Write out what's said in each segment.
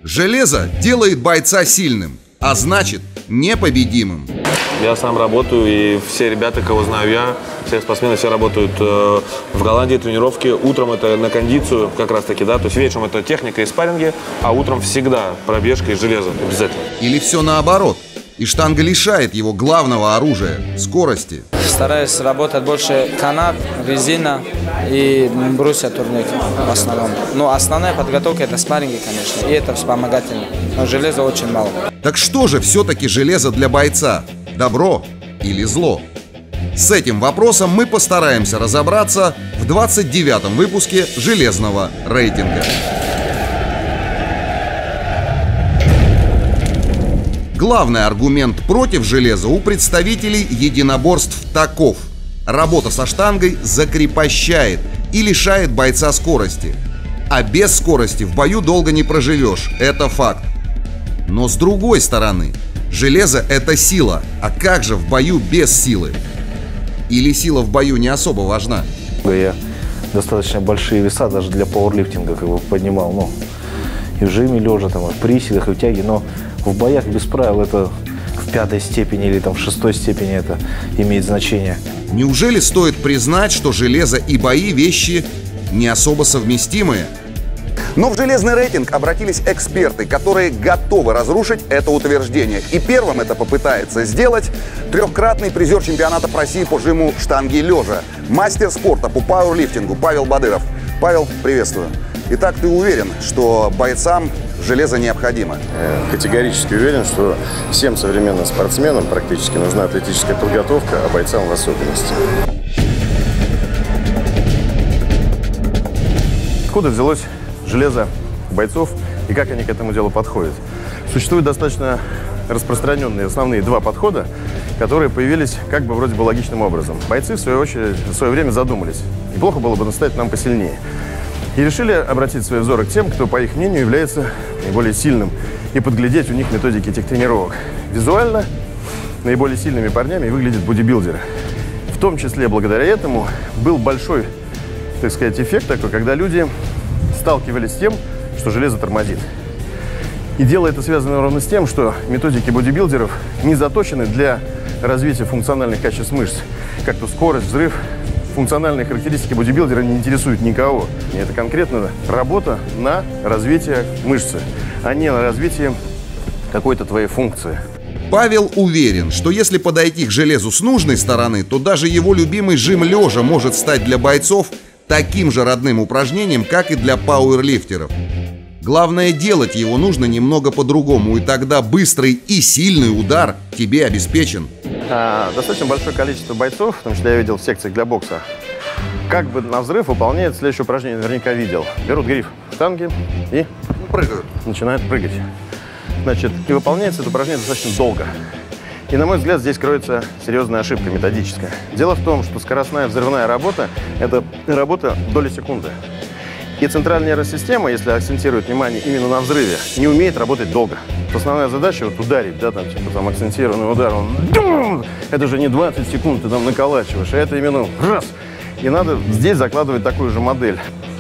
Железо делает бойца сильным, а значит непобедимым. Я сам работаю, и все ребята, кого знаю я, все спортсмены, все работают в Голландии, тренировки. Утром это на кондицию как раз таки, да, то есть вечером это техника и спарринги, а утром всегда пробежка и железо обязательно. Или все наоборот, и штанга лишает его главного оружия – скорости. Стараюсь работать больше канат, резина и брусья турник в основном. Но основная подготовка – это спарринги, конечно, и это вспомогательно. Но железа очень мало. Так что же все-таки железо для бойца? Добро или зло? С этим вопросом мы постараемся разобраться в 29-м выпуске «Железного рейтинга». Главный аргумент против железа у представителей единоборств таков: работа со штангой закрепощает и лишает бойца скорости. А без скорости в бою долго не проживешь, это факт. Но с другой стороны, железо – это сила, а как же в бою без силы? Или сила в бою не особо важна? Я достаточно большие веса даже для пауэрлифтинга поднимал, ну, и в жиме лежа, там, и в приседах, и в тяге, но в боях без правил это в 5-й степени или там в 6-й степени это имеет значение. Неужели стоит признать, что железо и бои – вещи не особо совместимые? Но в «Железный рейтинг» обратились эксперты, которые готовы разрушить это утверждение. И первым это попытается сделать трехкратный призер чемпионата России по жиму штанги лежа, мастер спорта по пауэрлифтингу Павел Бадыров. Павел, приветствую. Итак, ты уверен, что бойцам железо необходимо? Категорически уверен, что всем современным спортсменам практически нужна атлетическая подготовка, а бойцам в особенности. Откуда взялось железо бойцов и как они к этому делу подходят? Существуют достаточно распространенные основные два подхода, которые появились как бы вроде бы логичным образом. Бойцы, в свою очередь, в свое время задумались: неплохо было бы наставить нам посильнее. И решили обратить свои взоры к тем, кто, по их мнению, является наиболее сильным, и подглядеть у них методики этих тренировок. Визуально наиболее сильными парнями выглядят бодибилдеры. В том числе благодаря этому был большой, так сказать, эффект такой, когда люди сталкивались с тем, что железо тормозит. И дело это связано ровно с тем, что методики бодибилдеров не заточены для развития функциональных качеств мышц, как то скорость, взрыв. Функциональные характеристики бодибилдера не интересуют никого. И это конкретно работа на развитие мышцы, а не на развитие какой-то твоей функции. Павел уверен, что если подойти к железу с нужной стороны, то даже его любимый жим лежа может стать для бойцов таким же родным упражнением, как и для пауэрлифтеров. Главное, делать его нужно немного по-другому, и тогда быстрый и сильный удар тебе обеспечен. Достаточно большое количество бойцов, в том числе я видел в секциях для бокса, как бы на взрыв выполняет следующее упражнение, наверняка видел. Берут гриф штанги и прыгают, начинают прыгать. Значит, и выполняется это упражнение достаточно долго. И, на мой взгляд, здесь кроется серьезная ошибка методическая. Дело в том, что скоростная взрывная работа – это работа доли секунды. И центральная нервная система, если акцентирует внимание именно на взрыве, не умеет работать долго. Основная задача вот ударить, да, там, типа, там, акцентированный удар, это же не 20 секунд ты там наколачиваешь, а это именно раз. И надо здесь закладывать такую же модель.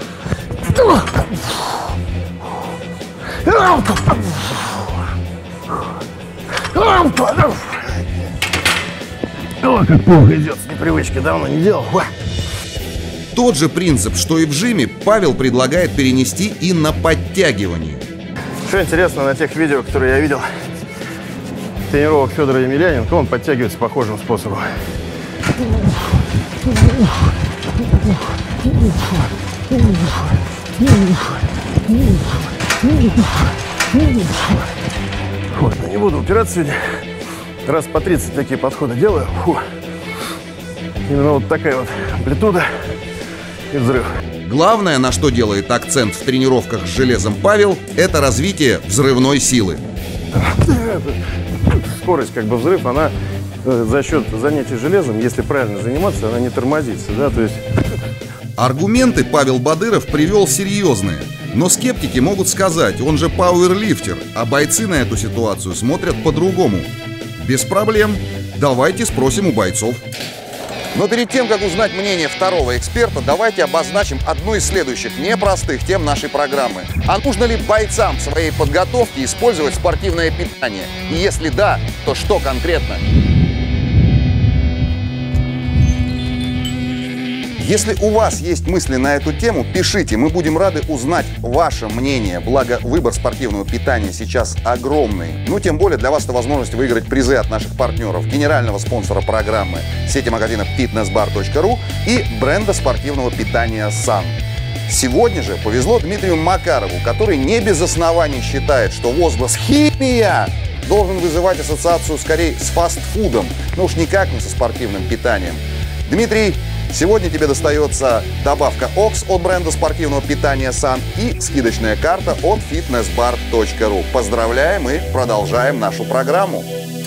О, как плохо идет, с непривычки, давно не делал. Тот же принцип, что и в жиме, Павел предлагает перенести и на подтягивание. Что интересно, на тех видео, которые я видел, тренировок Федора Емельяненко, он подтягивается похожим способом. Вот, не буду упираться сегодня. Раз по 30 такие подходы делаю. Фу. Именно вот такая вот амплитуда и взрыв. Главное, на что делает акцент в тренировках с железом Павел, это развитие взрывной силы. Скорость, как бы взрыв, она за счет занятий железом, если правильно заниматься, она не тормозится, да, то есть... Аргументы Павел Бадыров привел серьезные, но скептики могут сказать: он же пауэрлифтер, а бойцы на эту ситуацию смотрят по-другому. Без проблем, давайте спросим у бойцов. Но перед тем, как узнать мнение второго эксперта, давайте обозначим одну из следующих непростых тем нашей программы. А нужно ли бойцам в своей подготовке использовать спортивное питание? И если да, то что конкретно? Если у вас есть мысли на эту тему, пишите, мы будем рады узнать ваше мнение. Благо, выбор спортивного питания сейчас огромный. Ну, тем более для вас это возможность выиграть призы от наших партнеров, генерального спонсора программы, сети магазинов fitnessbar.ru и бренда спортивного питания Sun. Сегодня же повезло Дмитрию Макарову, который не без оснований считает, что возглас «химия» должен вызывать ассоциацию скорее с фастфудом, но уж никак не со спортивным питанием. Дмитрий, сегодня тебе достается добавка ОКС от бренда спортивного питания Sun и скидочная карта от fitnessbar.ru. Поздравляем и продолжаем нашу программу.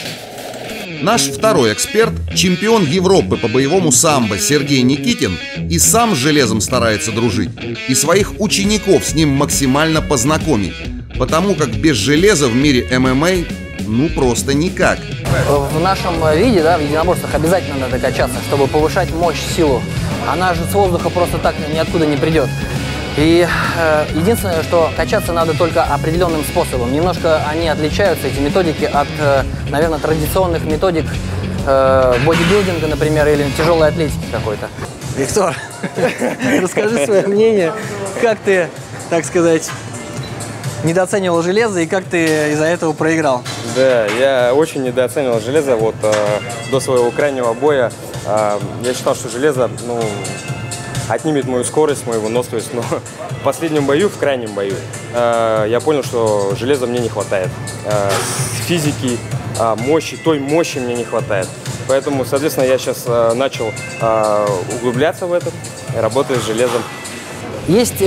Наш второй эксперт, чемпион Европы по боевому самбо Сергей Никитин, и сам с железом старается дружить, и своих учеников с ним максимально познакомить, потому как без железа в мире ММА ну просто никак. В нашем виде, да, в единоборствах обязательно надо качаться, чтобы повышать мощь, силу. Она же с воздуха просто так ниоткуда не придет. И единственное, что качаться надо только определенным способом. Немножко они отличаются, эти методики, от, наверное, традиционных методик бодибилдинга, например, или тяжелой атлетики какой-то. Виктор, расскажи свое мнение, как ты, так сказать, недооценивал железо и как ты из-за этого проиграл? Да, я очень недооценивал железо. Вот до своего крайнего боя я считал, что железо, ну, отнимет мою скорость, мою выносливость. Но в последнем бою, в крайнем бою, я понял, что железа мне не хватает. Физики, мощи, той мощи мне не хватает. Поэтому, соответственно, я сейчас начал углубляться в это и работаю с железом. Есть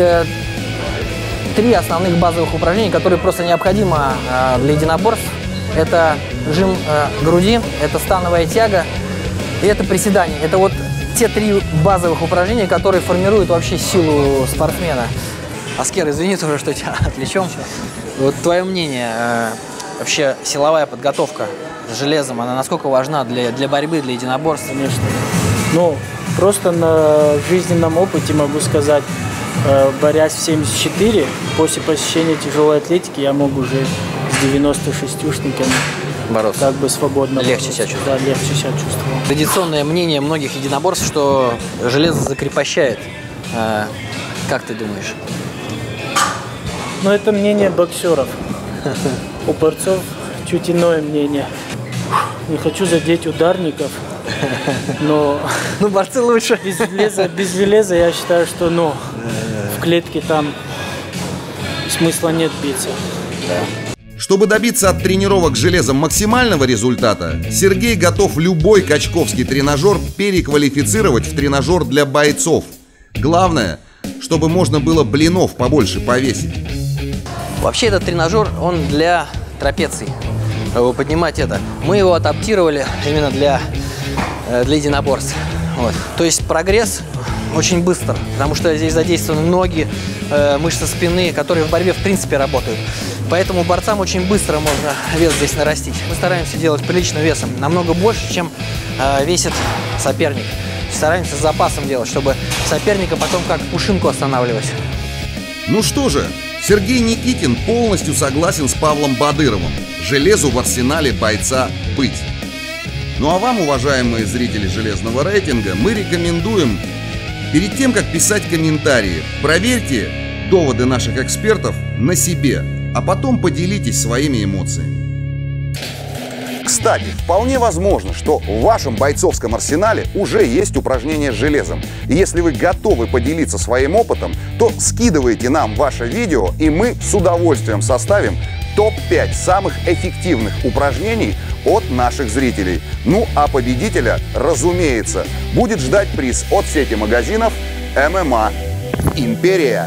три основных базовых упражнения, которые просто необходимы для единоборств. Это жим груди, это становая тяга и это приседание. Это вот те три базовых упражнения, которые формируют вообще силу спортсмена. Аскер, извини тоже, что тебя отвлечем. Вот твое мнение, вообще силовая подготовка с железом, она насколько важна для борьбы, для единоборств? Конечно. Ну, просто на жизненном опыте могу сказать, борясь в 74, после посещения тяжелой атлетики я мог уже с 96-шниками бороться. Как бы свободно легче себя чувствовать. Да, легче себя чувствовал. Традиционное мнение многих единоборств, что железо закрепощает. Как ты думаешь? Ну, это мнение боксеров. У борцов чуть иное мнение. Не хочу задеть ударников, но борцы лучше. Без железа я считаю, что в клетке там смысла нет биться. Чтобы добиться от тренировок с железом максимального результата, Сергей готов любой качковский тренажер переквалифицировать в тренажер для бойцов. Главное, чтобы можно было блинов побольше повесить. Вообще этот тренажер, он для трапеций. Чтобы поднимать это. Мы его адаптировали именно для единоборств. Вот. То есть прогресс очень быстро, потому что здесь задействованы ноги, мышцы спины, которые в борьбе в принципе работают. Поэтому борцам очень быстро можно вес здесь нарастить. Мы стараемся делать приличным весом, намного больше, чем весит соперник. Стараемся с запасом делать, чтобы соперника потом как пушинку останавливать. Ну что же, Сергей Никитин полностью согласен с Павлом Бадыровым. Железу в арсенале бойца быть. Ну а вам, уважаемые зрители железного рейтинга, мы рекомендуем перед тем, как писать комментарии, проверьте доводы наших экспертов на себе, а потом поделитесь своими эмоциями. Кстати, вполне возможно, что в вашем бойцовском арсенале уже есть упражнения с железом. И если вы готовы поделиться своим опытом, то скидывайте нам ваше видео, и мы с удовольствием составим топ-5 самых эффективных упражнений от наших зрителей. Ну а победителя, разумеется, будет ждать приз от сети магазинов ММА Империя.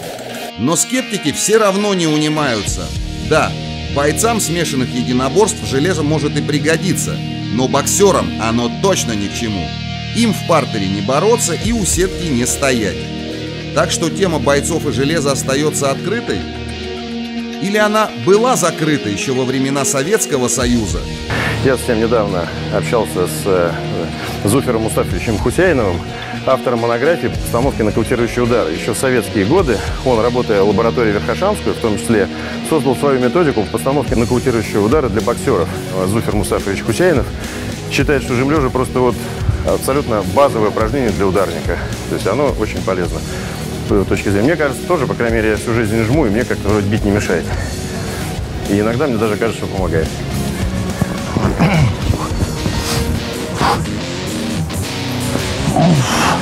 Но скептики все равно не унимаются. Да, бойцам смешанных единоборств железо может и пригодиться, но боксерам оно точно ни к чему. Им в партере не бороться и у сетки не стоять. Так что тема бойцов и железа остается открытой? Или она была закрыта еще во времена Советского Союза? Я совсем недавно общался с Зуфером Мустафовичем Хусяиновым, автором монографии по постановке нокаутирующие удары. Еще в советские годы он, работая в лаборатории Верхошанскую, в том числе, создал свою методику по постановке нокаутирующего удара для боксеров. Зуфер Мустафович Хусяинов считает, что жим лежа просто вот абсолютно базовое упражнение для ударника. То есть оно очень полезно с его точки зрения. Мне кажется, тоже, по крайней мере, я всю жизнь жму, и мне как-то вроде бить не мешает. И иногда мне даже кажется, что помогает. Oof.